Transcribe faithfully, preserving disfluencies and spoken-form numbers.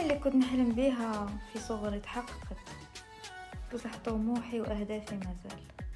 اللي كنت نحلم بيها في صغري تحققت، بصح طموحي وأهدافي مازال.